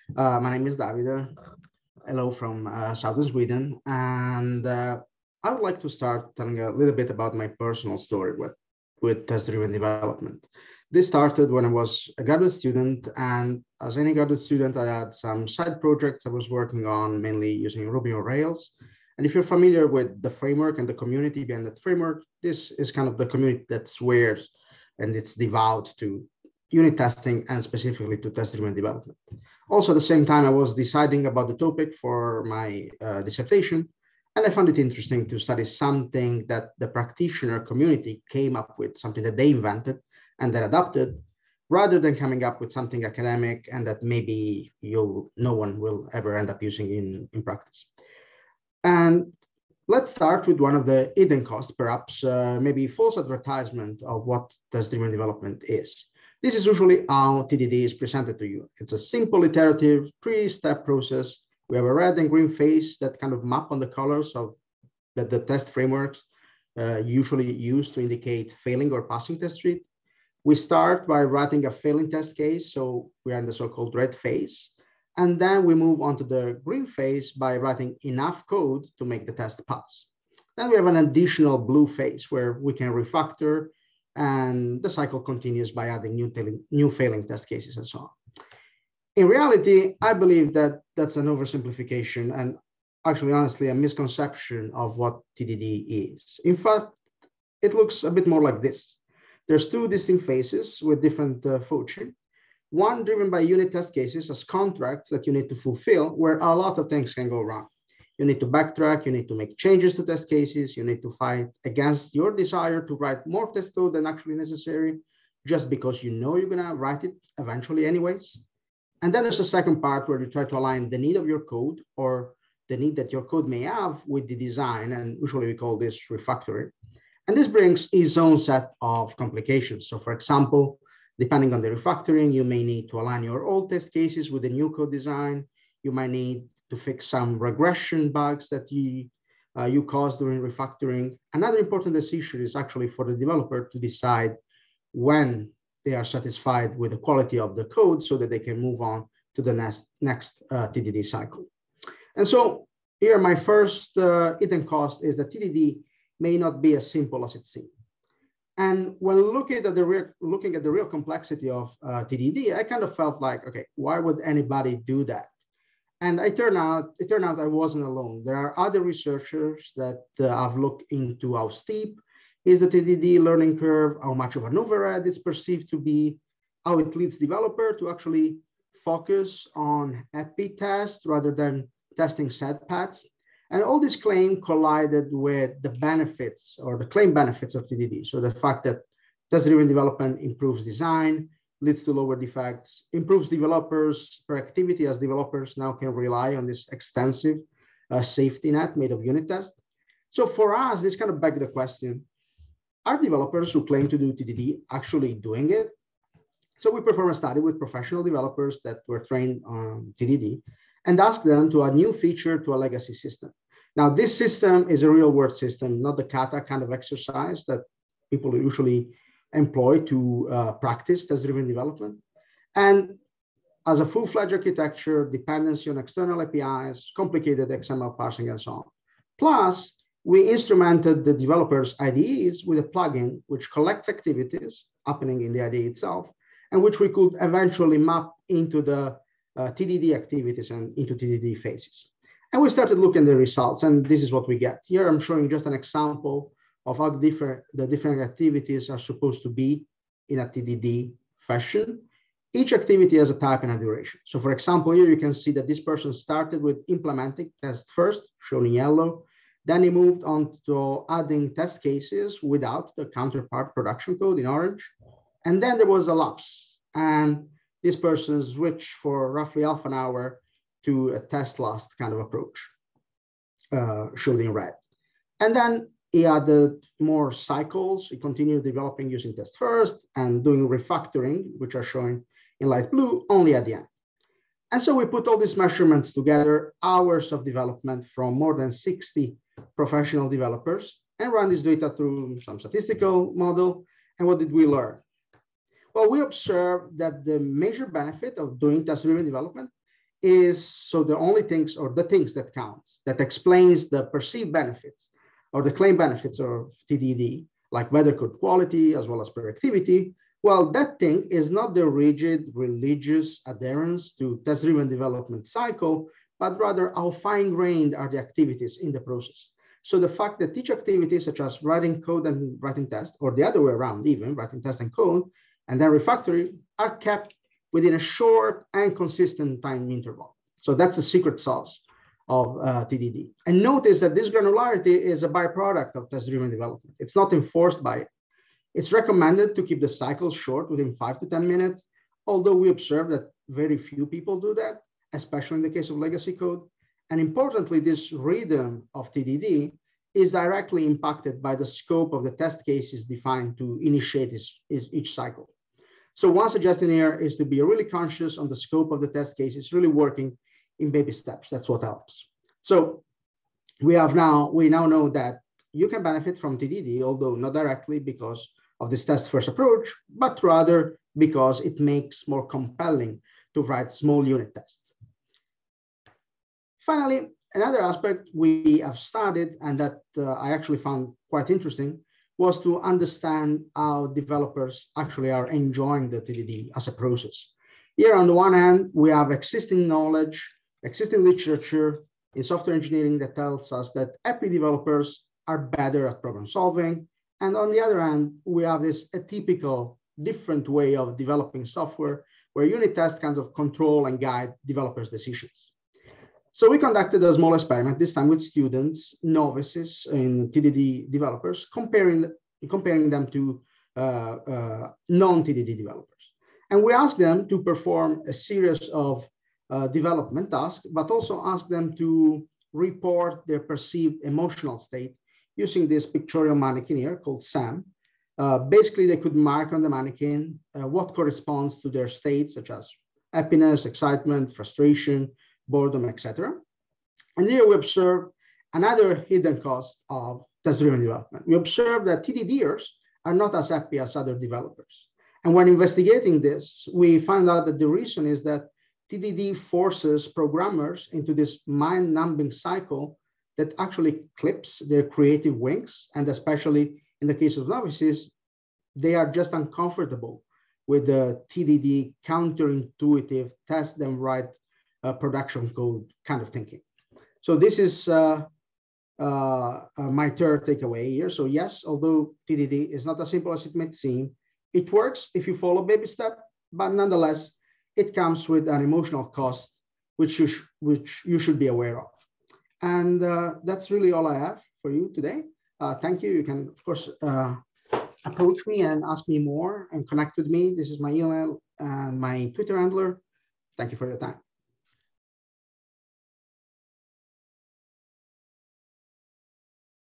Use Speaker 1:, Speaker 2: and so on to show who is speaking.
Speaker 1: My name is Davide. Hello from southern Sweden. And I would like to start telling a little bit about my personal story with test-driven development. This started when I was a graduate student. And as any graduate student, I had some side projects I was working on, mainly using Ruby on Rails. And if you're familiar with the framework and the community behind that framework, this is kind of the community that swears and it's devout to unit testing and specifically to test-driven development. Also, at the same time, I was deciding about the topic for my dissertation, and I found it interesting to study something that the practitioner community came up with, something that they invented and then adopted, rather than coming up with something academic and that maybe no one will ever end up using in practice. And let's start with one of the hidden costs, perhaps maybe false advertisement of what test-driven development is. This is usually how TDD is presented to you. It's a simple iterative three-step process. We have a red and green phase that kind of map on the colors of that the test frameworks usually use to indicate failing or passing test suite. We start by writing a failing test case. So we are in the so-called red phase. And then we move on to the green phase by writing enough code to make the test pass. Then we have an additional blue phase where we can refactor, and the cycle continues by adding new failing test cases and so on. In reality, I believe that that's an oversimplification and actually, honestly, a misconception of what TDD is. In fact, it looks a bit more like this. There's two distinct phases with different Fucci. One driven by unit test cases as contracts that you need to fulfill, where a lot of things can go wrong. You need to backtrack, you need to make changes to test cases, you need to fight against your desire to write more test code than actually necessary, just because you know you're gonna write it eventually anyways. And then there's a second part where you try to align the need of your code or the need that your code may have with the design, and usually we call this refactoring. And this brings its own set of complications. So for example, depending on the refactoring, you may need to align your old test cases with the new code design. You might need to fix some regression bugs that you caused during refactoring. Another important decision is actually for the developer to decide when they are satisfied with the quality of the code so that they can move on to the next TDD cycle. And so here, my first hidden cost is that TDD may not be as simple as it seems. And when looking at the real complexity of TDD, I kind of felt like, okay, why would anybody do that? And it turned out I wasn't alone. There are other researchers that have looked into how steep is the TDD learning curve, how much of an overhead it's perceived to be, how it leads developer to actually focus on happy tests rather than testing sad paths. And all this claim collided with the benefits or the claim benefits of TDD. So the fact that test-driven development improves design, leads to lower defects, improves developers' productivity as developers now can rely on this extensive safety net made of unit tests. So for us, this kind of begs the question, are developers who claim to do TDD actually doing it? So we performed a study with professional developers that were trained on TDD and asked them to add new feature to a legacy system. Now, this system is a real world system, not the kata kind of exercise that people usually employ to practice test-driven development. And as a full-fledged architecture, dependency on external APIs, complicated XML parsing, and so on. Plus, we instrumented the developers' IDEs with a plugin which collects activities happening in the IDE itself, and which we could eventually map into the TDD activities and into TDD phases. And we started looking at the results, and this is what we get. Here I'm showing just an example of how the different activities are supposed to be in a TDD fashion. Each activity has a type and a duration. So for example, here you can see that this person started with implementing test first, shown in yellow. Then he moved on to adding test cases without the counterpart production code in orange. And then there was a lapse. And this person switched for roughly half an hour to a test last kind of approach, shown in red. And then he added more cycles. He continued developing using test first and doing refactoring, which are shown in light blue, only at the end. And so we put all these measurements together, hours of development from more than 60 professional developers, and run this data through some statistical model. And what did we learn? Well, we observed that the major benefit of doing test-driven development is so the only things or the things that counts, that explains the perceived benefits or the claim benefits of TDD, like weather code quality as well as productivity, well, that thing is not the rigid religious adherence to test-driven development cycle, but rather how fine-grained are the activities in the process. So the fact that each activity, such as writing code and writing test, or the other way around, even writing test and code, and then refactoring, are kept within a short and consistent time interval. So that's the secret sauce of TDD. And notice that this granularity is a byproduct of test-driven development. It's not enforced by it. It's recommended to keep the cycles short, within 5 to 10 minutes, although we observe that very few people do that, especially in the case of legacy code. And importantly, this rhythm of TDD is directly impacted by the scope of the test cases defined to initiate each cycle. So one suggestion here is to be really conscious on the scope of the test cases, really working in baby steps. That's what helps. So we now know that you can benefit from TDD, although not directly because of this test first approach, but rather because it makes more compelling to write small unit tests. Finally, another aspect we have studied and that I actually found quite interesting was to understand how developers actually are enjoying the TDD as a process. Here, on the one hand, we have existing knowledge, existing literature in software engineering that tells us that happy developers are better at problem solving. And on the other hand, we have this atypical, different way of developing software where unit tests kind of control and guide developers' decisions. So we conducted a small experiment, this time with students, novices in TDD developers, comparing them to non-TDD developers. And we asked them to perform a series of development tasks, but also asked them to report their perceived emotional state using this pictorial mannequin here called Sam. Basically, they could mark on the mannequin what corresponds to their state, such as happiness, excitement, frustration, boredom, etc. And here we observe another hidden cost of test-driven development. We observe that TDDers are not as happy as other developers. And when investigating this, we found out that the reason is that TDD forces programmers into this mind-numbing cycle that actually clips their creative wings. And especially in the case of novices, they are just uncomfortable with the TDD counterintuitive test them write production code kind of thinking. So this is my third takeaway here. So yes, although TDD is not as simple as it may seem, it works if you follow baby step, but nonetheless, it comes with an emotional cost, which you should be aware of. And that's really all I have for you today. Thank you. You can, of course, approach me and ask me more and connect with me. This is my email and my Twitter handler. Thank you for your time.